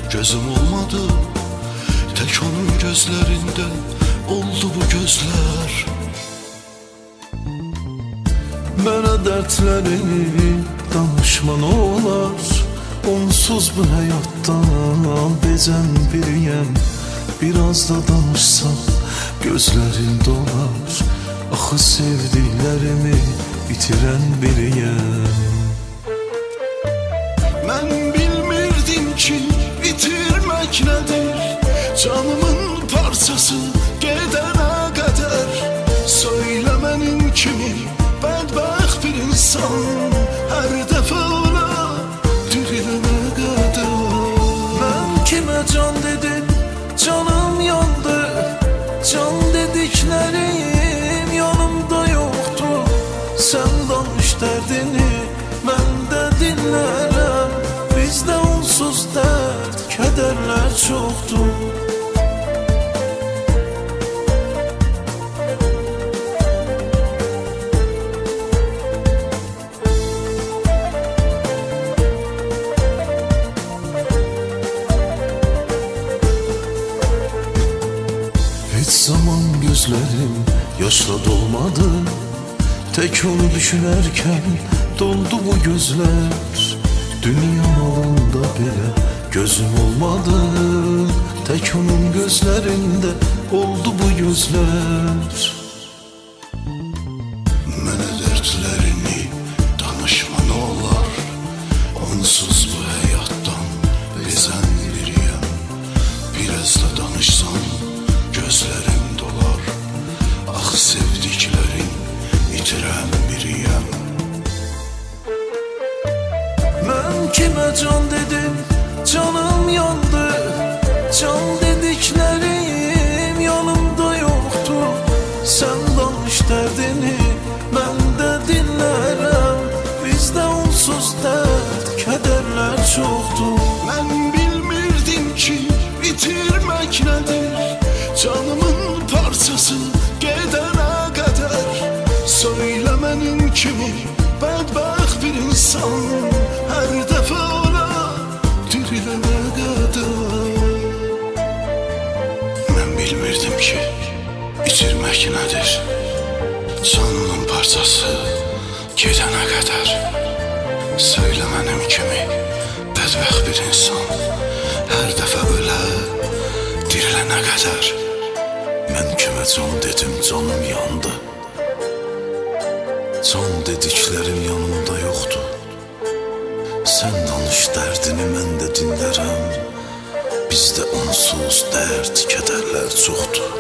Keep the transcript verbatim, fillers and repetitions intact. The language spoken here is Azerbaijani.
gözüm olmadı. Tek onun gözlerinde oldu bu gözler. Mənə dərdlərini danışman olar, onsuz bu həyatdan bezən biriyəm. Biraz da danışsam gözlərim dolar, axı sevdiklərimi itirən biriyəm. Mən bilmirdim ki itirmək nədir, canımın parçası gedənə qədər. Söylə mənim kimi bədbəxt bir insan hər dəfə ola dirilənə qədər. Mən kimə can dedim, canım yandı. Can dediklərim yanımda yoxdur. Sən danış dərdini, mən də dinlərəm. Bizdə onsuz dərd, kədərlər çoxdur. Heç zaman gözlərim yaşla dolmadı. Tek onu düşünərkən doldu bu gözlər. Dünya malında belə gözüm olmadı. Tek onun gözlərində oldu bu gözlər. Mənə dərdlərini danışman olar, onsuz bu həyatdan bezən biriyəm. Biraz da danışsam gözlərim dolar, ax sevdiklərim itirən biriyəm. Mən kimə can dedim, canım yandı. Can dediklərim yanımda yoxdur. Sən danış dərdini, mən də dinlərəm. Bizdə onsuz dərd, kədərlər çoxdur. Mən bilmirdim ki itirmək nədir, canımın parçası gedənə qədər. Söylə mənim kimi bədbəxt bir insan hər dəfə ola dirilənə qədər. Mən bilmirdim ki itirmək nədir, canımın parçası gedənə qədər. Söylə mənim kimi bədbəxt bir insan hər dəfə ölə dirilənə qədər. Mən kimə can dedim, canım yandı. Can dediklərim yanımda yoxdur. Sən danış dərdini, mən də dinlərəm. Bizdə onsuz dərd, kədərlər çoxdur.